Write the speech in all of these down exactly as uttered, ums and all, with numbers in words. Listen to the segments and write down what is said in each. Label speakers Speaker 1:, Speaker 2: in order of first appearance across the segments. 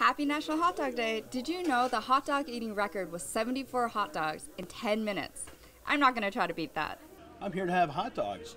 Speaker 1: Happy National Hot Dog Day! Did you know the hot dog eating record was seventy-four hot dogs in ten minutes? I'm not going to try to beat that.
Speaker 2: I'm here to have hot dogs.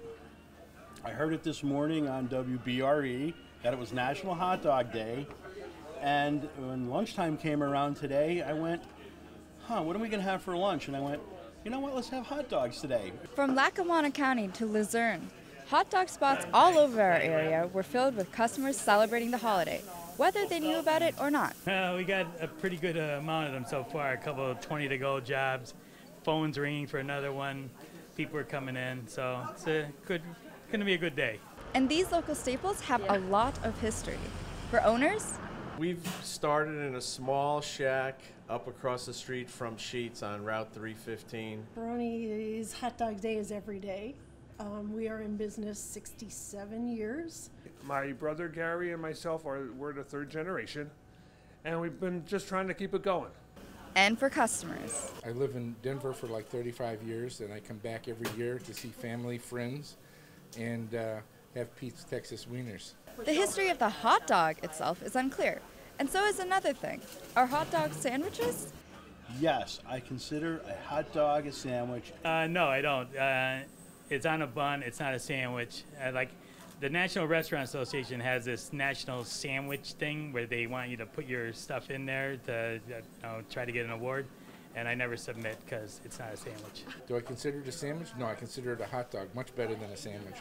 Speaker 2: I heard it this morning on W B R E that it was National Hot Dog Day, and when lunchtime came around today, I went, huh, what are we going to have for lunch? And I went, you know what, let's have hot dogs today.
Speaker 1: From Lackawanna County to Luzerne, hot dog spots all over our area were filled with customers celebrating the holiday, whether they knew about it or not.
Speaker 3: Uh, we got a pretty good uh, amount of them so far, a couple of twenty to go jobs, phones ringing for another one, people are coming in, so it's a good, going to be a good day.
Speaker 1: And these local staples have a lot of history. For owners,
Speaker 4: we've started in a small shack up across the street from Sheetz on Route three fifteen.
Speaker 5: Baroni's Hot Dog Day is every day. Um, we are in business sixty-seven years.
Speaker 6: My brother Gary and myself are we're the third generation, and we've been just trying to keep it going.
Speaker 1: And for customers.
Speaker 7: I live in Denver for like thirty-five years, and I come back every year to see family, friends, and uh, have Pete's Texas Wieners.
Speaker 1: The history of the hot dog itself is unclear, and so is another thing. Are hot dog sandwiches?
Speaker 2: Yes, I consider a hot dog a sandwich.
Speaker 3: Uh, no, I don't. Uh, it's on a bun. It's not a sandwich. Uh, like the National Restaurant Association has this national sandwich thing where they want you to put your stuff in there to you know, try to get an award, and I never submit because it's not a sandwich.
Speaker 7: Do I consider it a sandwich? No, I consider it a hot dog, much better than a sandwich.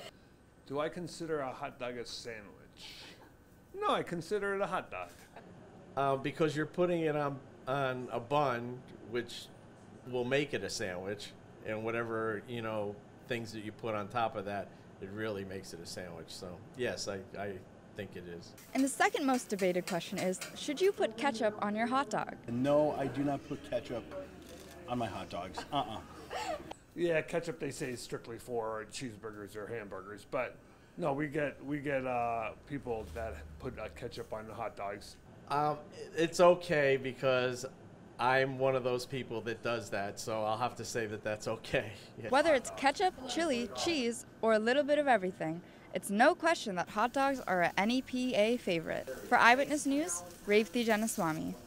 Speaker 6: Do I consider a hot dog a sandwich? No, I consider it a hot dog.
Speaker 4: Uh, because you're putting it on, on a bun, which will make it a sandwich, and whatever, you know, things that you put on top of that, it really makes it a sandwich. So, yes, I, I think it is.
Speaker 1: And the second most debated question is, should you put ketchup on your hot dog?
Speaker 2: No, I do not put ketchup on my hot dogs. Uh-uh.
Speaker 6: Yeah, ketchup they say is strictly for cheeseburgers or hamburgers, but no, we get we get uh, people that put uh, ketchup on the hot dogs.
Speaker 4: Um, it's okay because I'm one of those people that does that, so I'll have to say that that's okay. Yeah.
Speaker 1: Whether it's ketchup, chili, cheese, or a little bit of everything, it's no question that hot dogs are an N E P A favorite. For Eyewitness News, Revthi Janaswamy.